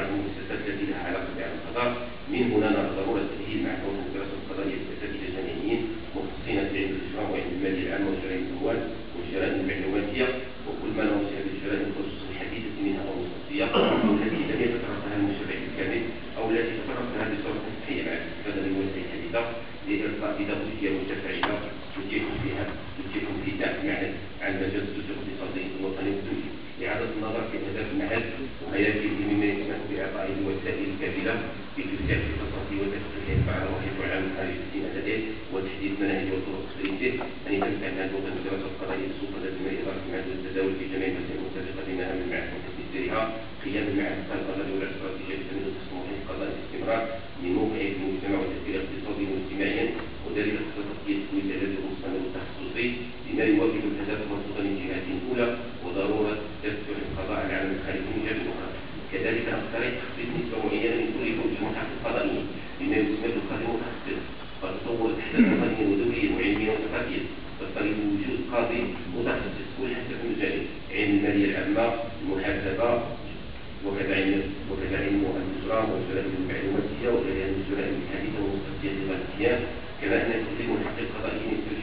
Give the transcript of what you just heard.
المؤسسات التي لها علاقه بعلم القضاء. من هنا نرى ضروره تاهيل معلومات الدراسه القضائيه للاساتذه الجامعيين مختصين في علم الاجرام وعلم الماليه العامه وجرائم الاموال والجرائم المعلوماتيه وكل ما له صله بالجرائم الخصوصيه الحديثه منها او الخصوصيه او التي لم يتطرق لها المشرع بالكامل او التي تطرق لها بصوره سطحيه مع الاستفاده من الوسائل الحديثه لارساء بيداغوجيه متفاعله تتيح في المعنى عن مجال السلوك الاقتصادي الوطني والدولي. إعادة النظر في أهداف المعهد وهياكله مما يسمح بإعطائه الوسائل الكافلة بتوسيع اختصاصه وتفقيه الفعل وحفظ عن خارج الاستنادات وتحديد مناهج وطرق تدريسه. أن يتم إعمال وطن الدراسة القضائية السلطة بما إدارة المعهد والتداول في جميع المسائل المتفقة بينها من المعهد وحسن سيرها. قيام المعهد القضائي والاستراتيجية لتنمية التصميم القضائي باستمرار من موقعه في المجتمع والتأثير اقتصاديا واجتماعيا وذلك خصوصا تطبيق تكوين الإعداد المستمر والتخصصي بما يواكب الأهداف المرصوصة من جهة أولى وضرورة تدفع القضاء على العالم الخارجي من جهة أخرى. كذلك نقترح تخصيص نسبة معينة من كل فوج المحقق القضائي بما يسمى بالقاضي المتخصص وتطور الأحداث وطنيا ودوليا وعلميا وثقافيا تضطرد وجود قاضي متخصص كل حسب مجاله علم المالية العامة المحاسبة وكذا علم الإجرام والجرائم المعلوماتية وغيرها من الجرائم الحديثة والمستقبلية للغاية. كما أن كل محقق قضائي